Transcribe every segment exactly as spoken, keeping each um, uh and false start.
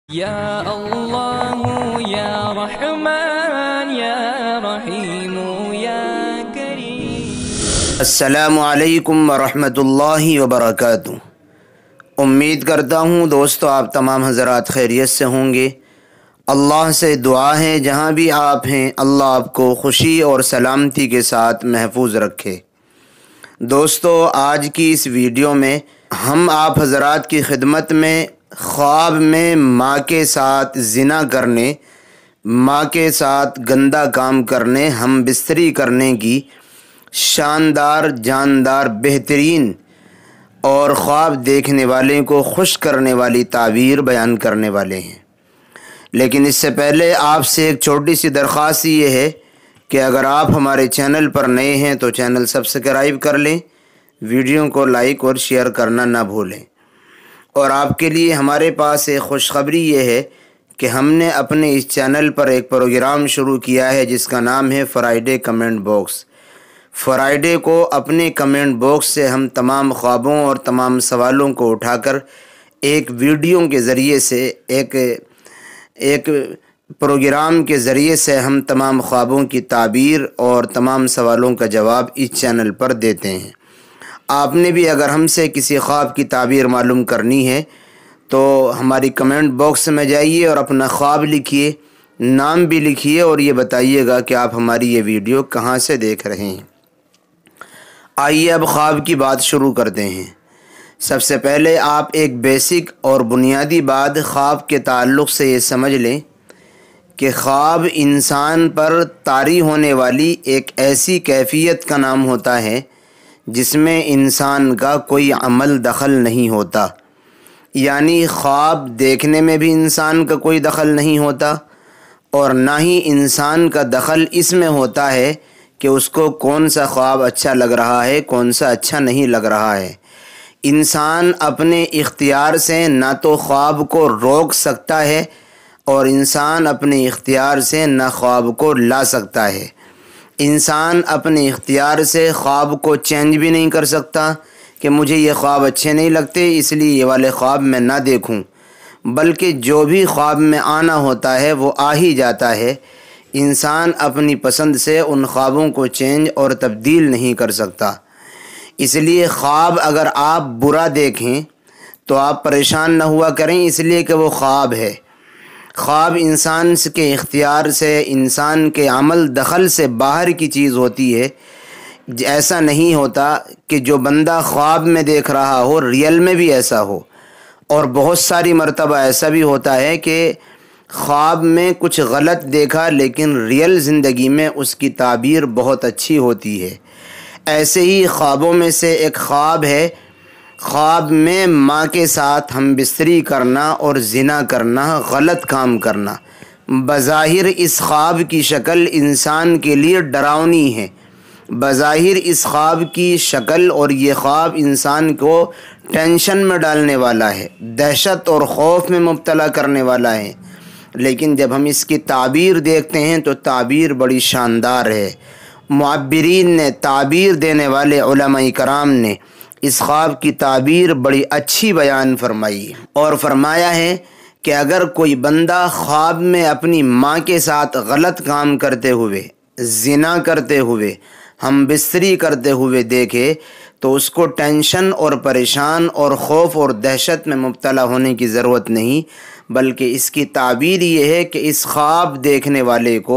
یا اللہ یا رحمن یا رحیم یا کریم۔ السلام علیکم ورحمۃ اللہ وبرکاتہ۔ امید کرتا ہوں دوستو آپ تمام حضرات خیریت سے ہوں گے۔ اللہ سے دعا ہے جہاں بھی آپ ہیں اللہ آپ کو خوشی اور سلامتی کے ساتھ محفوظ رکھے۔ دوستو آج کی اس ویڈیو میں ہم آپ حضرات کی خدمت میں خواب میں ماں کے ساتھ زنا کرنے، ماں کے ساتھ گندا کام کرنے، ہم بستری کرنے کی شاندار، جاندار، بہترین اور خواب دیکھنے والے کو خوش کرنے والی تعبیر بیان کرنے والے ہیں۔ لیکن اس سے پہلے آپ سے ایک چھوٹی سی درخواست یہ ہے کہ اگر آپ ہمارے چینل پر نئے ہیں تو چینل سبسکرائب کر لیں، ویڈیو کو لائک اور شیئر کرنا نہ بھولیں۔ اور آپ کے لیے ہمارے پاس ایک خوشخبری یہ ہے کہ ہم نے اپنے اس چینل پر ایک پروگرام شروع کیا ہے جس کا نام ہے فرائیڈے کمنٹ باکس۔ فرائیڈے کو اپنے کمنٹ باکس سے ہم تمام خوابوں اور تمام سوالوں کو اٹھا کر ایک ویڈیو کے ذریعے سے ایک ایک پروگرام کے ذریعے سے ہم تمام خوابوں کی تعبیر اور تمام سوالوں کا جواب اس چینل پر دیتے ہیں۔ آپ نے بھی اگر ہم سے کسی خواب کی تعبیر معلوم کرنی ہے تو ہماری کمنٹ باکس میں جائیے اور اپنا خواب لکھیے، نام بھی لکھیے اور یہ بتائیے گا کہ آپ ہماری یہ ویڈیو کہاں سے دیکھ رہے ہیں۔ آئیے اب خواب کی بات شروع کرتے ہیں۔ سب سے پہلے آپ ایک بیسک اور بنیادی بات خواب کے تعلق سے یہ سمجھ لیں کہ خواب انسان پر طاری ہونے والی ایک ایسی کیفیت کا نام ہوتا ہے جس میں انسان کا کوئی عمل دخل نہیں ہوتا، یعنی خواب دیکھنے میں بھی انسان کا کوئی دخل نہیں ہوتا اور نہ ہی انسان کا دخل اس میں ہوتا ہے کہ اس کو کون سا خواب اچھا لگ رہا ہے، کون سا اچھا نہیں لگ رہا ہے۔ انسان اپنے اختیار سے نہ تو خواب کو روک سکتا ہے اور انسان اپنے اختیار سے نہ خواب کو لا سکتا ہے۔ انسان اپنے اختیار سے خواب کو چینج بھی نہیں کر سکتا کہ مجھے یہ خواب اچھے نہیں لگتے اس لیے یہ والے خواب میں نہ دیکھوں، بلکہ جو بھی خواب میں آنا ہوتا ہے وہ آ ہی جاتا ہے۔ انسان اپنی پسند سے ان خوابوں کو چینج اور تبدیل نہیں کر سکتا۔ اس لیے خواب اگر آپ برا دیکھیں تو آپ پریشان نہ ہوا کریں، اس لیے کہ وہ خواب ہے۔ خواب انسان کے اختیار سے، انسان کے عمل دخل سے باہر کی چیز ہوتی ہے۔ ایسا نہیں ہوتا کہ جو بندہ خواب میں دیکھ رہا ہو ریئل میں بھی ایسا ہو، اور بہت ساری مرتبہ ایسا بھی ہوتا ہے کہ خواب میں کچھ غلط دیکھا لیکن ریئل زندگی میں اس کی تعبیر بہت اچھی ہوتی ہے۔ ایسے ہی خوابوں میں سے ایک خواب ہے خواب میں ماں کے ساتھ ہم بستری کرنا اور زنا کرنا، غلط کام کرنا۔ بظاہر اس خواب کی شکل انسان کے لیے ڈراؤنی ہے، بظاہر اس خواب کی شکل اور یہ خواب انسان کو ٹینشن میں ڈالنے والا ہے، دہشت اور خوف میں مبتلا کرنے والا ہے، لیکن جب ہم اس کی تعبیر دیکھتے ہیں تو تعبیر بڑی شاندار ہے۔ معبرین نے، تعبیر دینے والے علماء کرام نے اس خواب کی تعبیر بڑی اچھی بیان فرمائی اور فرمایا ہے کہ اگر کوئی بندہ خواب میں اپنی ماں کے ساتھ غلط کام کرتے ہوئے، زنا کرتے ہوئے، ہم بستری کرتے ہوئے دیکھے تو اس کو ٹینشن اور پریشان اور خوف اور دہشت میں مبتلا ہونے کی ضرورت نہیں، بلکہ اس کی تعبیر یہ ہے کہ اس خواب دیکھنے والے کو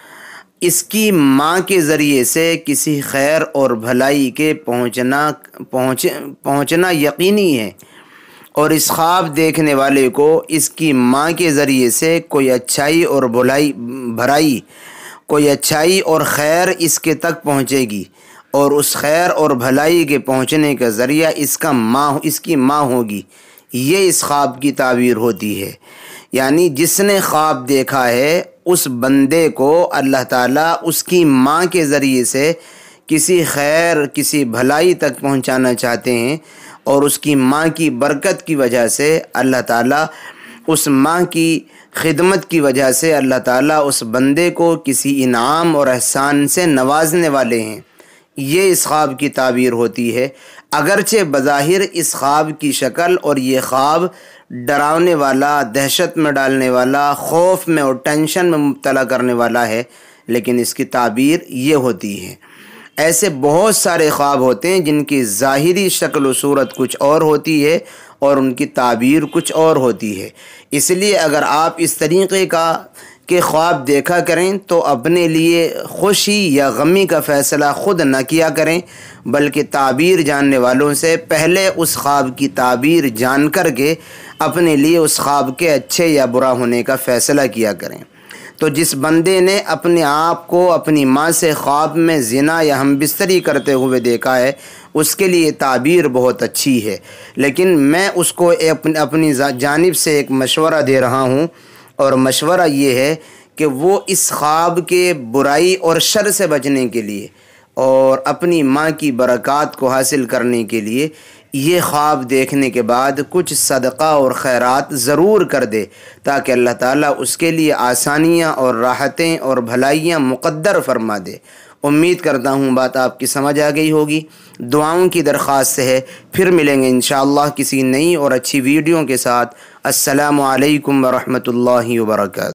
اس کی ماں کے ذریعے سے کسی خیر اور بھلائی کے پہنچنا پہنچ پہنچنا یقینی ہے، اور اس خواب دیکھنے والے کو اس کی ماں کے ذریعے سے کوئی اچھائی اور بھلائی بھرائی کوئی اچھائی اور خیر اس کے تک پہنچے گی، اور اس خیر اور بھلائی کے پہنچنے کا ذریعہ اس کا ماں اس کی ماں ہوگی۔ یہ اس خواب کی تعبیر ہوتی ہے، یعنی جس نے خواب دیکھا ہے اس بندے کو اللہ تعالیٰ اس کی ماں کے ذریعے سے کسی خیر، کسی بھلائی تک پہنچانا چاہتے ہیں، اور اس کی ماں کی برکت کی وجہ سے اللہ تعالیٰ اس ماں کی خدمت کی وجہ سے اللہ تعالیٰ اس بندے کو کسی انعام اور احسان سے نوازنے والے ہیں۔ یہ اس خواب کی تعبیر ہوتی ہے، اگرچہ بظاہر اس خواب کی شکل اور یہ خواب ڈرانے والا، دہشت میں ڈالنے والا، خوف میں اور ٹینشن میں مبتلا کرنے والا ہے، لیکن اس کی تعبیر یہ ہوتی ہے۔ ایسے بہت سارے خواب ہوتے ہیں جن کی ظاہری شکل و صورت کچھ اور ہوتی ہے اور ان کی تعبیر کچھ اور ہوتی ہے۔ اس لیے اگر آپ اس طریقے کا کہ خواب دیکھا کریں تو اپنے لیے خوشی یا غمی کا فیصلہ خود نہ کیا کریں، بلکہ تعبیر جاننے والوں سے پہلے اس خواب کی تعبیر جان کر کے اپنے لیے اس خواب کے اچھے یا برا ہونے کا فیصلہ کیا کریں۔ تو جس بندے نے اپنے آپ کو اپنی ماں سے خواب میں زنا یا ہم بستری کرتے ہوئے دیکھا ہے، اس کے لیے تعبیر بہت اچھی ہے، لیکن میں اس کو اپنی جانب سے ایک مشورہ دے رہا ہوں، اور مشورہ یہ ہے کہ وہ اس خواب کے برائی اور شر سے بچنے کے لیے اور اپنی ماں کی برکات کو حاصل کرنے کے لیے یہ خواب دیکھنے کے بعد کچھ صدقہ اور خیرات ضرور کر دے، تاکہ اللہ تعالیٰ اس کے لیے آسانیاں اور راحتیں اور بھلائیاں مقدر فرما دے۔ امید کرتا ہوں بات آپ کی سمجھ آ گئی ہوگی۔ دعاؤں کی درخواست ہے، پھر ملیں گے انشاءاللہ کسی نئی اور اچھی ویڈیو کے ساتھ۔ السلام علیکم ورحمۃ اللہ وبرکاتہ۔